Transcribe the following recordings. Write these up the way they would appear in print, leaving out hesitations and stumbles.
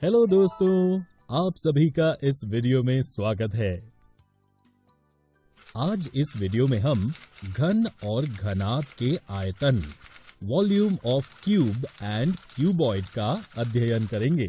Hello दोस्तों, आप सभी का इस वीडियो में स्वागत है। आज इस वीडियो में हम घन और घनाभ के आयतन, volume of cube and cuboid का अध्ययन करेंगे।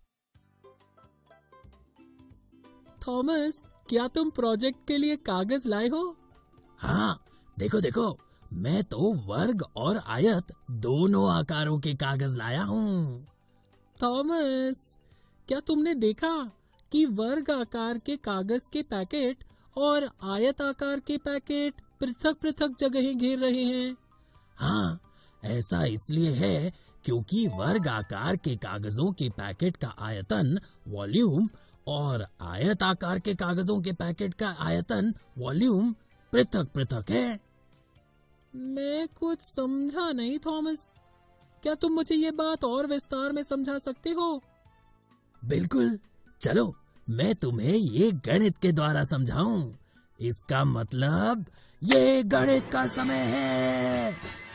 थॉमस, क्या तुम प्रोजेक्ट के लिए कागज लाए हो? हाँ, देखो देखो, मैं तो वर्ग और आयत दोनों आकारों के कागज लाया हूँ। थॉमस, क्या तुमने देखा कि वर्ग आकार के कागज के पैकेट और आयत आकार के पैकेट पृथक पृथक जगहें घेर रहे हैं? हाँ, ऐसा इसलिए है क्योंकि वर्ग आकार के कागजों के पैकेट का आयतन वॉल्यूम और आयत आकार के कागजों के पैकेट का आयतन वॉल्यूम पृथक पृथक है। मैं कुछ समझा नहीं थॉमस। क्या तुम मुझे ये बात और विस्तार में समझा सकते हो? बिल्कुल, चलो मैं तुम्हें ये गणित के द्वारा समझाऊं। इसका मतलब ये गणित का समय है।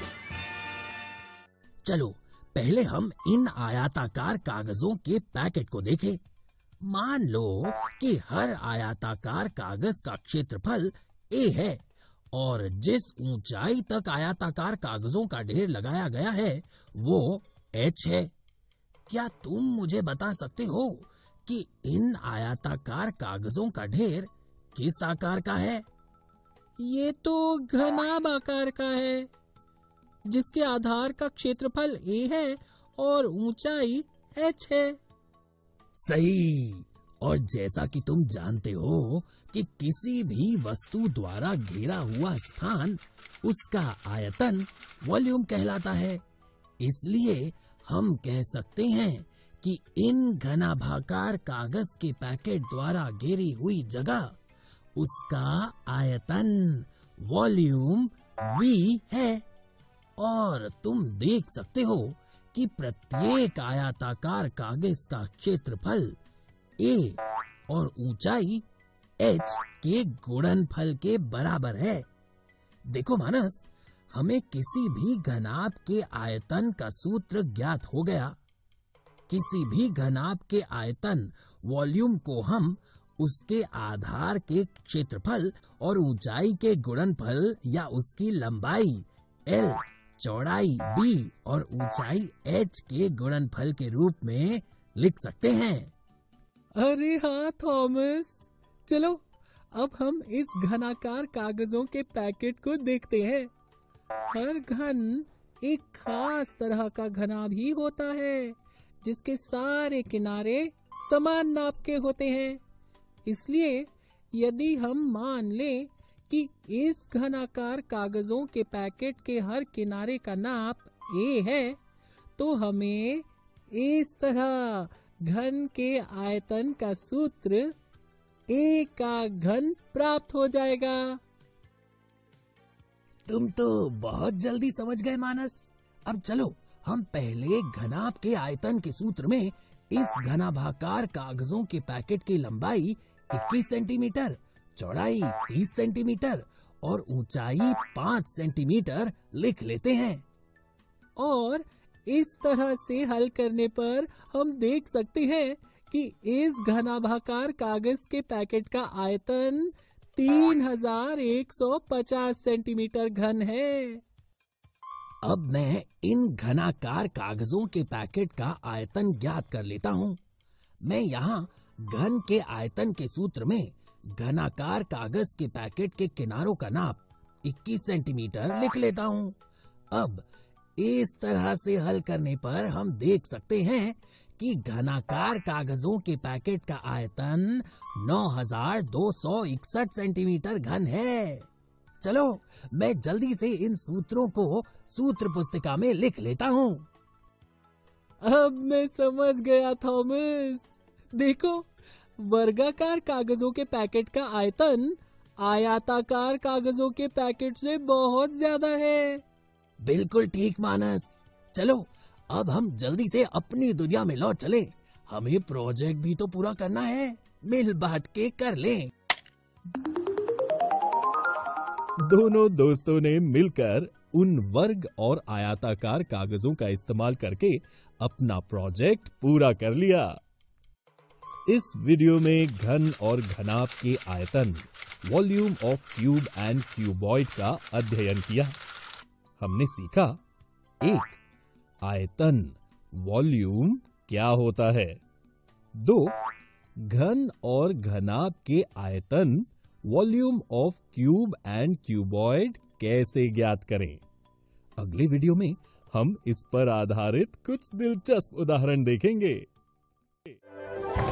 चलो पहले हम इन आयताकार कागजों के पैकेट को देखें। मान लो कि हर आयताकार कागज का क्षेत्रफल a है और जिस ऊंचाई तक आयताकार कागजों का ढेर लगाया गया है वो h है। क्या तुम मुझे बता सकते हो कि इन आयताकार कागजों का ढेर किस आकार का है? ये तो घनाभ आकार का है, जिसके आधार का क्षेत्रफल a है और ऊंचाई h है। सही। और जैसा कि तुम जानते हो कि किसी भी वस्तु द्वारा घेरा हुआ स्थान उसका आयतन वॉल्यूम कहलाता है, इसलिए हम कह सकते हैं कि इन घनाभाकार कागज के पैकेट द्वारा घेरी हुई जगह उसका आयतन वॉल्यूम V है। और तुम देख सकते हो कि प्रत्येक आयताकार कागज का क्षेत्रफल a और ऊंचाई h के गुणनफल के बराबर है। देखो मानस, हमें किसी भी घनाभ के आयतन का सूत्र ज्ञात हो गया। किसी भी घनाभ के आयतन वॉल्यूम को हम उसके आधार के क्षेत्रफल और ऊंचाई के गुणनफल या उसकी लंबाई L, चौड़ाई B और ऊंचाई h के गुणनफल के रूप में लिख सकते हैं। अरे हाँ थॉमस, चलो अब हम इस घनाकार कागजों के पैकेट को देखते हैं। हर घन एक खास तरह का घनाभ ही होता है, जिसके सारे किनारे समान नाप के होते हैं। इसलिए यदि हम मान लें कि इस घनाकार कागजों के पैकेट के हर किनारे का नाप a है, तो हमें इस तरह घन के आयतन का सूत्र a का घन प्राप्त हो जाएगा। तुम तो बहुत जल्दी समझ गए मानस। अब चलो हम पहले घनाभ के आयतन के सूत्र में इस घनाभाकार कागजों के पैकेट की लंबाई 21 सेंटीमीटर, चौड़ाई 30 सेंटीमीटर और ऊंचाई 5 सेंटीमीटर लिख लेते हैं। और इस तरह से हल करने पर हम देख सकते हैं कि इस घनाभाकार कागज के पैकेट का आयतन 3150 सेंटीमीटर घन है। अब मैं इन घनाकार कागजों के पैकेट का आयतन ज्ञात कर लेता हूँ। मैं यहाँ घन के आयतन के सूत्र में घनाकार कागज के पैकेट के किनारों का नाप 21 सेंटीमीटर लिख लेता हूँ। अब इस तरह से हल करने पर हम देख सकते हैं कि घनाकार कागजों के पैकेट का आयतन 9261 सेंटीमीटर घन है। चलो मैं जल्दी से इन सूत्रों को सूत्र पुस्तिका में लिख लेता हूँ। अब मैं समझ गया थॉमस। देखो, वर्गाकार कागजों के पैकेट का आयतन आयताकार कागजों के पैकेट से बहुत ज्यादा है। बिल्कुल ठीक मानस। चलो अब हम जल्दी से अपनी दुनिया में लौट चले। हमें प्रोजेक्ट भी तो पूरा करना है, मिल बांट के कर लें। दोनों दोस्तों ने मिलकर उन वर्ग और आयताकार कागजों का इस्तेमाल करके अपना प्रोजेक्ट पूरा कर लिया। इस वीडियो में घन और घनाभ के आयतन, volume of cube and cuboid का अध्ययन किया। हमने सीखा, 1. आयतन, वॉल्यूम क्या होता है। 2. घन और घनाभ के आयतन, volume of cube and cuboid कैसे ज्ञात करें। अगले वीडियो में हम इस पर आधारित कुछ दिलचस्प उदाहरण देखेंगे।